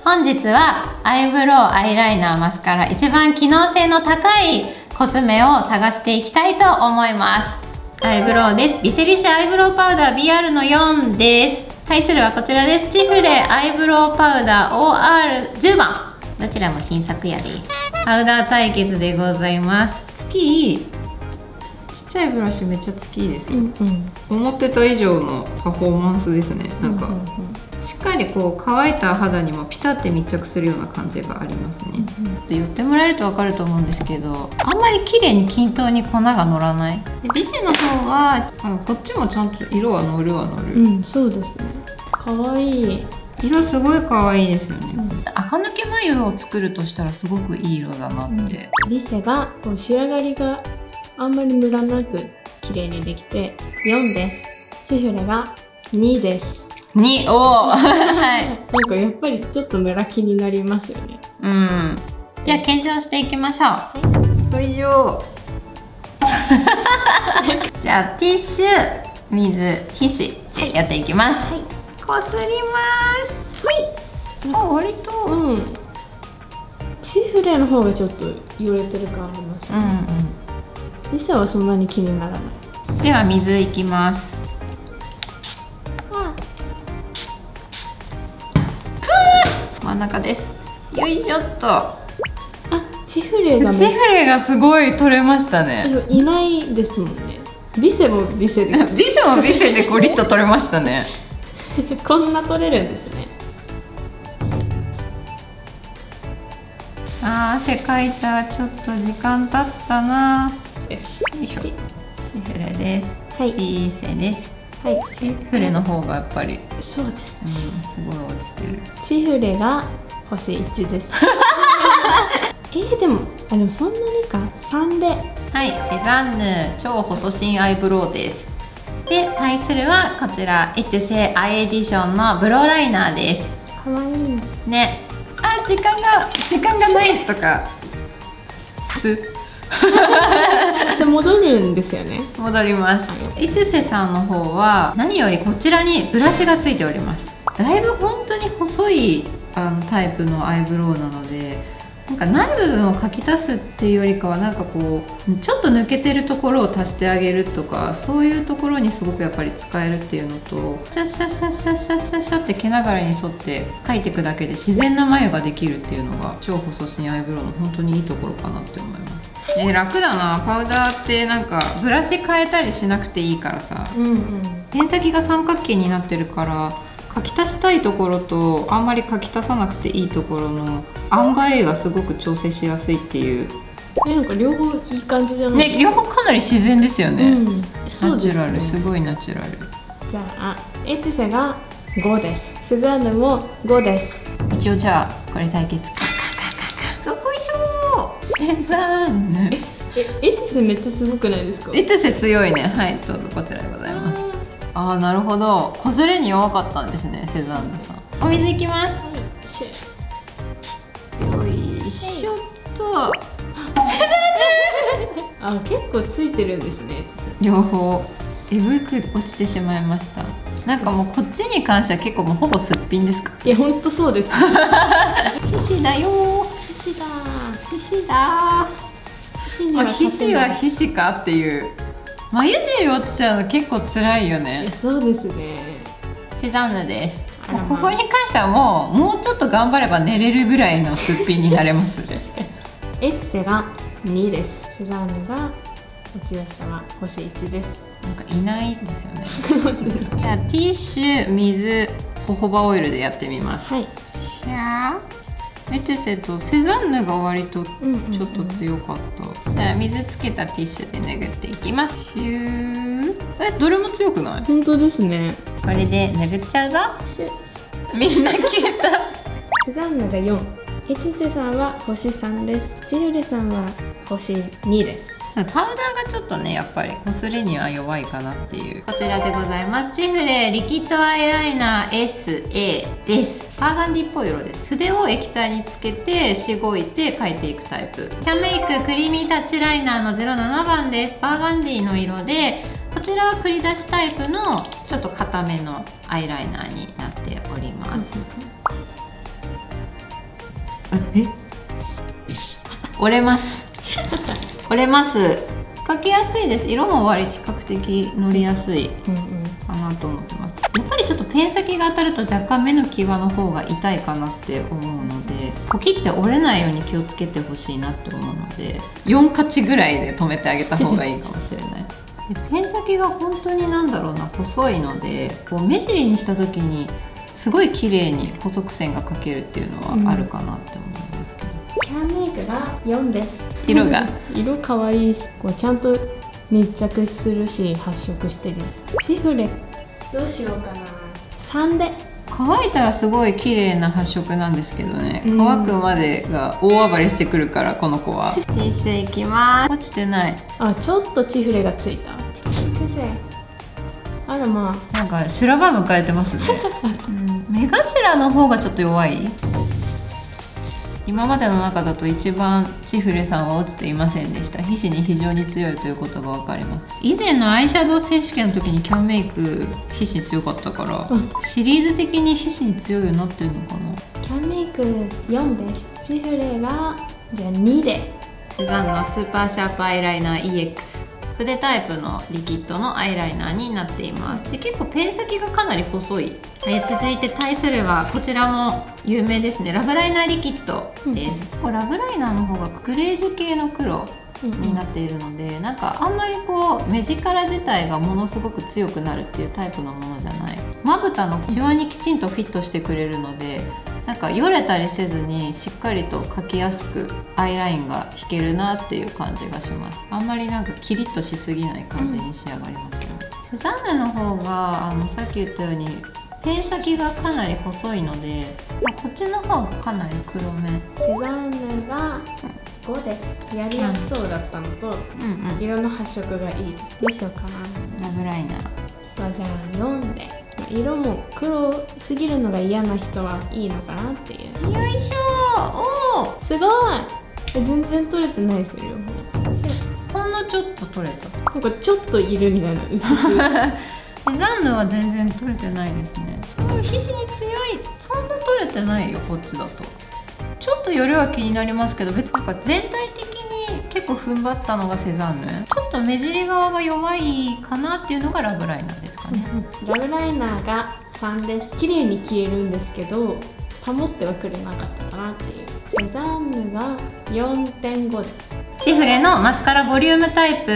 本日はアイブロウ、アイライナー、マスカラ、一番機能性の高いコスメを探していきたいと思います。アイブロウです。ビセリシアアイブロウパウダー BR の4です。対するはこちらです。チフレアイブロウパウダー OR10 番。どちらも新作やで。パウダー対決でございます。月ちっちゃいブラシめっちゃ月いいですよ。思ってた以上のパフォーマンスですね。なんかしっかりこう乾いた肌にもピタって密着するような感じがありますね。寄ってもらえると分かると思うんですけど、あんまり綺麗に均等に粉が乗らない。でビセの方はこっちもちゃんと色は乗るは乗る。 そうですね。可愛い。 色すごい可愛いですよね。垢抜け眉を作るとしたらすごくいい色だなって。 ビセがこう仕上がりがあんまりムラなく綺麗にできて4です。チフレが2です。 2、おーはい。 なんかやっぱりちょっとムラ気になりますよね。 じゃあ検証していきましょう。よいしょじゃあティッシュ、水、皮脂でやっていきます。こすります。割とチフレの方がちょっと揺れてる感ありますね。ビセはそんなに気にならない。 では水いきます。真ん中です。よいしょっと。 チフレがすごい取れましたね。 いないですもんね。ビセもビセでビセでゴリッと取れましたね。 こんな取れるんですね。 汗かいた。ちょっと時間経ったな。よいしょ。チフレです。ビセです。チフレの方がやっぱりそうです。 すごい落ちてる。 チフレが星1です。でもそんなにか3で。 セザンヌ超細身アイブロウです。で対するはこちらエトゥセアイエディションのブローライナーです。 かわいいね。時間がないとか戻るんですよね。 戻ります。エトゥセさんの方は何よりこちらにブラシがついております。だいぶ本当に細いタイプのアイブロウなので、なんかない部分を描き足すっていうよりかは、なんかこうちょっと抜けてるところを足してあげるとか、そういうところにすごくやっぱり使えるっていうのと、シャッシャッシャッシャッシャッシャッシャッって毛流れに沿って描いていくだけで自然な眉ができるっていうのが超細身アイブロウの本当にいいところかなって思います。楽だな。パウダーってなんかブラシ変えたりしなくていいからさ、ペン先が三角形になってるから書き足したいところとあんまり書き足さなくていいところの塩梅がすごく調整しやすいっていう。 なんか両方いい感じじゃないですか。 両方かなり自然ですよね。ナチュラル、すごいナチュラル。 じゃあエトゥセが5です。セザンヌも5です。 一応じゃあこれ対決。どこいしょー。セザンヌ。 エトゥセめっちゃすごくないですか。 エトゥセ強いね。どうぞこちらでございます。なるほど。こずれに弱かったんですね、セザンヌさん。お水いきます。よいしょっと。セザンヌ。 結構ついてるんですね。 両方えぐく落ちてしまいました。なんかもうこっちに関しては結構もうほぼすっぴんですか。 いや、ほんとそうです。 皮脂だよ。 皮脂だ。 皮脂だ。皮脂は皮脂かっていう。眉尻落ちちゃうの結構辛いよね。 そうですね。 セザンヌです。ここに関してはもうちょっと頑張れば寝れるぐらいのすっぴんになれます。 エッセが2です。セザンヌが落ちやすさは星1です。 なんかいないですよね。じゃあティッシュ、水、ホホバオイルでやってみます。シャー。エトゥセとセザンヌが割とちょっと強かった。じゃあ水つけたティッシュで拭っていきます。シュー。どれも強くない？ 本当ですね。 これで拭っちゃうぞ。みんな消えた。 セザンヌが4。エトゥセさんは星3です。チフレさんは星2です。 パウダーがちょっとねやっぱりこすれには弱いかなっていう。こちらでございます。チフレリキッドアイライナー SA です。バーガンディっぽい色です。筆を液体につけてしごいて描いていくタイプ。キャンメイククリーミータッチライナーの07番です。バーガンディの色で、こちらは繰り出しタイプのちょっと固めのアイライナーになっております。 え、折れます折れます。描きやすいです。色も割と比較的乗りやすいかなと思ってます。やっぱりちょっとペン先が当たると若干目の際の方が痛いかなって思うので、ポキって折れないように気をつけてほしいなって思うので、4カチぐらいで止めてあげた方がいいかもしれないでペン先が本当になんだろうな、細いのでこう目尻にした時にすごい綺麗に細く線が描けるっていうのはあるかなって思いますけど、 キャンメイクが4です。 色が色かわいいし、こうちゃんと密着するし発色してる。シフレどうしようかな。3で。 乾いたらすごい綺麗な発色なんですけどね、乾くまでが大暴れしてくるからこの子は。ティッシュいきます。落ちてない。 あ、ちょっとチフレがついた。あらまあ、なんか修羅場迎えてますね、目頭の方がちょっと弱い。今までの中だと一番チフレさんは落ちていませんでした。皮脂に非常に強いということが分かります。以前のアイシャドウ選手権の時にキャンメイク皮脂強かったから、シリーズ的に皮脂に強いようになってるのかな。 キャンメイク4です。チフレがじゃあ2で。 セザンヌのスーパーシャープアイライナー EX筆タイプのリキッドのアイライナーになっています。で結構ペン先がかなり細い。続いて対するはこちらも有名ですね、ラブライナーリキッドです。ラブライナーの方がグレージュ系の黒になっているので、なんかあんまりこう目力自体がものすごく強くなるっていうタイプのものじゃない。まぶたのシワにきちんとフィットしてくれるので、なんかよれたりせずにしっかりと描きやすくアイラインが引けるなっていう感じがします。あんまりなんかキリッとしすぎない感じに仕上がりますよね。セザンヌの方がさっき言ったようにペン先がかなり細いので、こっちの方がかなり黒め。 セザンヌが5です。やりやすそうだったのと、色の発色がいい。どうしようかな。 ラブライナーじゃあ4で。色も黒すぎるのが嫌な人はいいのかなっていう。 よいしょ。おー、すごい。全然取れてないですよ。 ほんのちょっと取れた。 なんかちょっといるみたいな。 セザンヌは全然取れてないですね。皮脂に強い。そんな取れてないよこっちだと。ちょっとよりは気になりますけど、別になんか全体的に結構踏ん張ったのがセザンヌ。ちょっと目尻側が弱いかなっていうのがラブライナーですかね。 ラブライナーが3です。綺麗に消えるんですけど保ってはくれなかったかなっていう。セザンヌが 4.5 です。 チフレのマスカラボリュームタイプ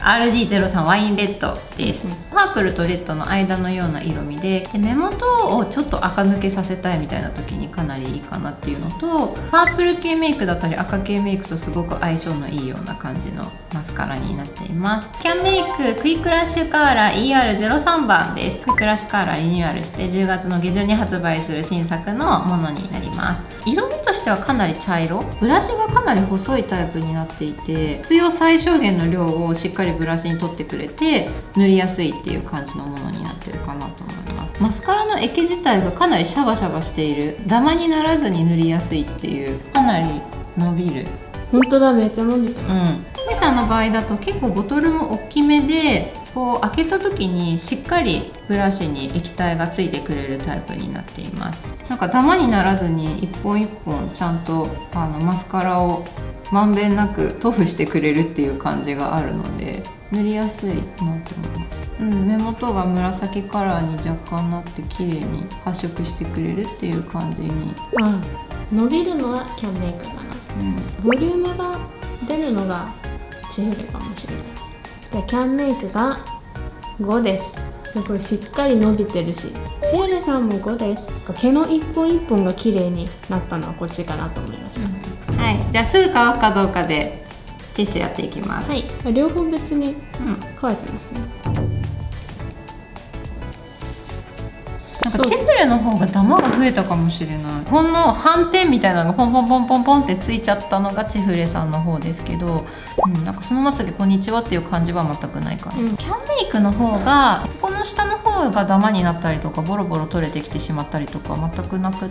RD03 ワインレッドです。パープルとレッドの間のような色味で、目元をちょっと垢抜けさせたいみたいな時にかなりいいかなっていうのと、パープル系メイクだったり赤系メイクとすごく相性のいいような感じのマスカラになっています。キャンメイククイックラッシュカーラー ER03 番です。クイックラッシュカーラーリニューアルして10月の下旬に発売する新作のものになります。色味としてはかなり茶色、ブラシがかなり細いタイプになっていて、必要最小限の量をしっかりブラシに取ってくれて塗りやすいっていう感じのものになってるかなと思います。マスカラの液自体がかなりシャバシャバしている、ダマにならずに塗りやすいっていう、かなり伸びる。 本当だ、めっちゃ伸びてる。 メさんの場合だと結構ボトルも大きめで、こう開けた時にしっかりブラシに液体がついてくれるタイプになっています。なんかダマにならずに一本一本ちゃんとマスカラをまんべんなく塗布してくれるっていう感じがあるので塗りやすいなと思います。目元が紫カラーに若干なって綺麗に発色してくれるっていう感じに。 伸びるのはキャンメイクかな。ボリュームが出るのがチフレかもしれない。でキャンメイクが5です。すごいしっかり伸びてるし、チフレさんも5です。毛の一本一本が綺麗になったのはこっちかなと思いました。 はい、じゃあすぐ乾くかどうかでティッシュやっていきます。 はい、両方別に乾いてますね。 なんかチフレの方がダマが増えたかもしれない。ほんの斑点みたいなのがポンポンポンポンポンってついちゃったのがチフレさんの方ですけど、なんかそのまつげこんにちはっていう感じは全くないかな。キャンメイクの方がここの下の方がダマになったりとかボロボロ取れてきてしまったりとか全くなくって、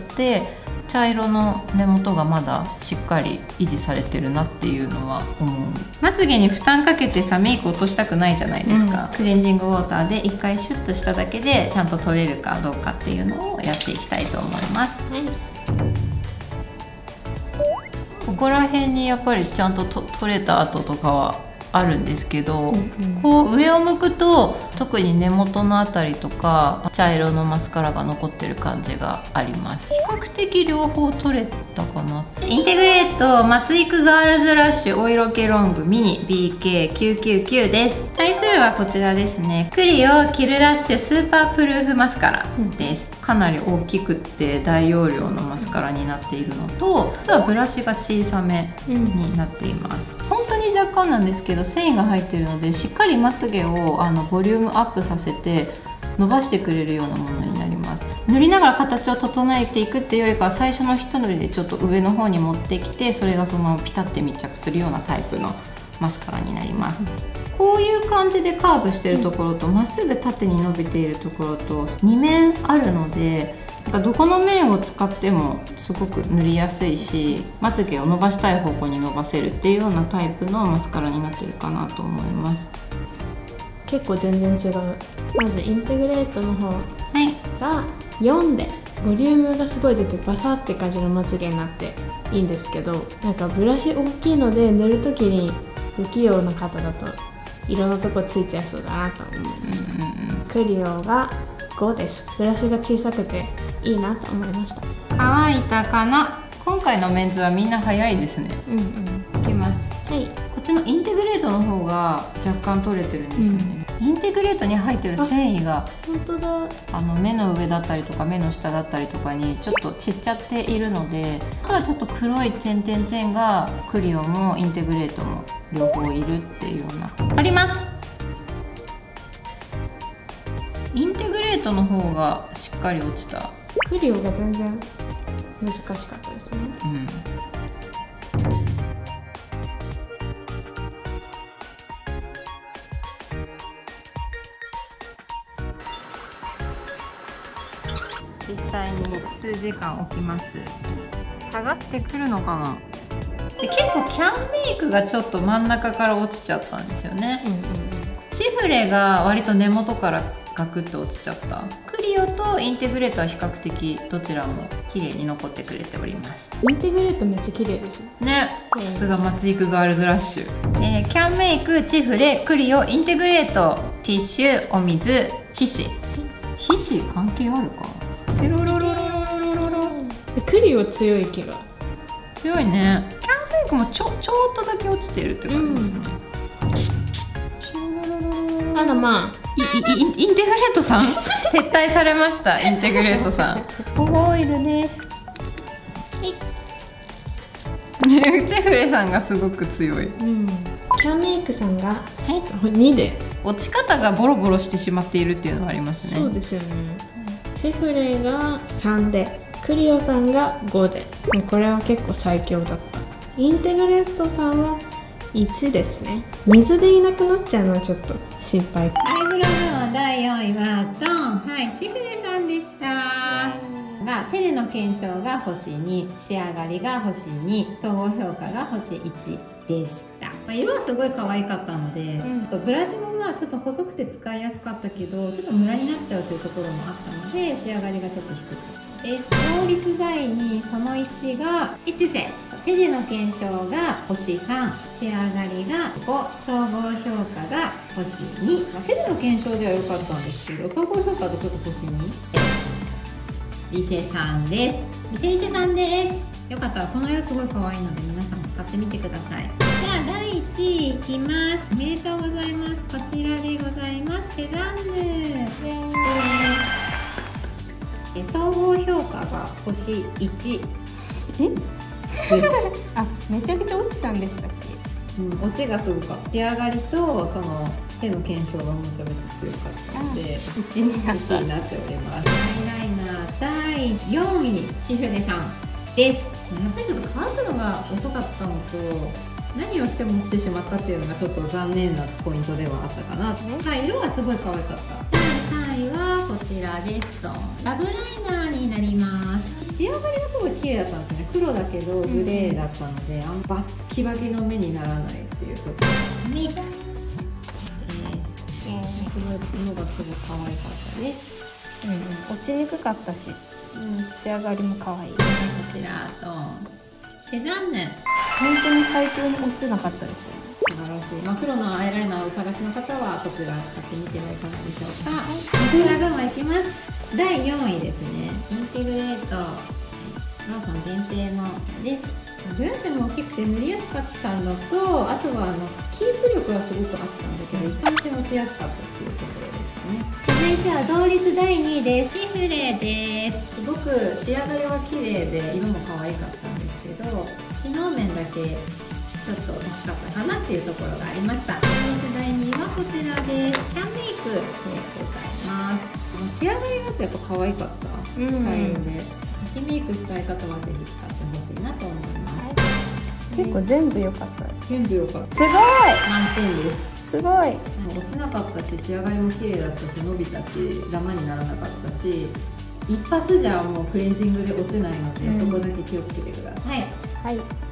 茶色の目元がまだしっかり維持されてるなっていうのは思う。まつげに負担かけてさメイク落としたくないじゃないですか。クレンジングウォーターで一回シュッとしただけでちゃんと取れるかどうかっていうのをやっていきたいと思います。 ここら辺にやっぱりちゃんと取れた跡とかはあるんですけど、こう上を向くと特に根元のあたりとか茶色のマスカラが残ってる感じがあります。比較的両方取れたかな。インテグレート松育ガールズラッシュお色気ロングミニ BK999 です。対するはこちらですね。クリオキルラッシュスーパープルーフマスカラです。かなり大きくって大容量のマスカラになっているのと、実はブラシが小さめになっています。本当に若干なんですけど繊維が入っているので、しっかりまつげをボリュームアップさせて伸ばしてくれるようなものになります。塗りながら形を整えていくっていうよりかは、最初の一塗りでちょっと上の方に持ってきて、それがそのままピタッて密着するようなタイプのマスカラになります。こういう感じでカーブしてるところとまっすぐ縦に伸びているところと2面あるので、なんかどこの面を使ってもすごく塗りやすいし、まつげを伸ばしたい方向に伸ばせるっていうようなタイプのマスカラになってるかなと思います。 結構全然違う。まずインテグレートの方が4でボリュームがすごい出てバサって感じのまつげになっていいんですけど、なんかブラシ大きいので塗る時に不器用な方だといろんなとこついちゃいそうだなと思います。クリオが5です。ブラシが小さくていいなと思いました。 乾いたかな。今回のメンズはみんな早いですね。いきます。はい。こっちのインテグレートの方が若干取れてるんですよね。インテグレートに入ってる繊維が本当だ。 目の上だったりとか目の下だったりとかにちょっと散っちゃっているので、あとはちょっと黒い点々々がクリオもインテグレートも両方いるっていうようなあります。インテグレートの方がしっかり落ちた。 クリオが全然難しかったですね。 実際に数時間置きます。下がってくるのかな。で結構キャンメイクがちょっと真ん中から落ちちゃったんですよね。チフレが割と根元からガクッと落ちちゃった。クリオとインテグレートは比較的どちらも綺麗に残ってくれております。 インテグレートめっちゃ綺麗ですね。さすが松育ガールズラッシュ。キャンメイク、チフレ、クリオ、インテグレート、ティッシュ、お水、皮脂。皮脂関係あるか。テロロロロロロロロ。 クリオ強い気が。 強いね。キャンメイクもちょっとだけ落ちてるって感じですよね。 まあインテグレートさん撤退されました。インテグレートさん保護オイルです。チフレさんがすごく強い。 キャンメイクさんが2で落ち方がボロボロしてしまっているっていうのはありますね。 そうですよね。チフレが3でクリオさんが5で、これは結構最強だった。インテグレートさんは1ですね。水でいなくなっちゃうのはちょっと心配。 アイブロウの第4位はドン、はい、チフレさんでした。が手での検証が星2、仕上がりが星2、総合評価が星1でした。色はすごい可愛かったので、ブラシもまあちょっと細くて使いやすかったけど、ちょっとムラになっちゃうというところもあったので、仕上がりがちょっと低かったです。効率第2、その1がイテセ。手での検証が星3、仕上がりが5、総合評価が星2。手での検証では良かったんですけど、総合評価だとちょっと星2。リシェさんです。リシェさんです。よかったらこの色すごい可愛いので皆さん使ってみてください。じゃあ第1位いきます。おめでとうございます。こちらでございます。セザンヌ。総合評価が星1。 あ、めちゃくちゃ落ちたんでしたっけ？ 落ちがすごかった。仕上がりとその手の検証がめちゃめちゃ強かったので1位になっております。アイライナー第4位チフレさんです。やっぱりちょっと乾くのが遅かったのと、何をしても落ちてしまったっていうのがちょっと残念なポイントではあったかなと。色はすごい可愛かった。第3位はこちらです。ラブライナーになります。仕上がりがすごい綺麗だったんですよね。黒だけどグレーだったので、バッキバキの目にならないっていうところ。メイクすごい色がすごい可愛かったです。 落ちにくかったし、仕上がりも可愛い。 こちらとセザンヌ本当に最強に落ちなかったですよね。 素晴らしい。黒のアイライナーをお探しの方はこちら使ってみてはいかがでしょうか。こちらがいきます。第4位ですね。インテグレートローソン限定のです。ブラシも大きくて塗りやすかったのと、あとはキープ力がすごくあったんだけど、いかんせん落ちやすかったっていうところですよね。続いては同率第2位です。シフレです。すごく仕上がりは綺麗で色も可愛かったんですけど、機能面だけちょっと欲しかったかなっていうところがありました。同率第2位はこちらです。キャンメイクでございます。仕上がりがやっぱ可愛かった。茶色で秋メイクしたい方はぜひ使ってほしいなと思います。 結構全部良かった。 全部良かった。 すごい。 満点です。 すごい。 落ちなかったし、仕上がりも綺麗だったし、伸びたし、ダマにならなかったし、一発じゃもうクレンジングで落ちないので、そこだけ気をつけてください。 はい。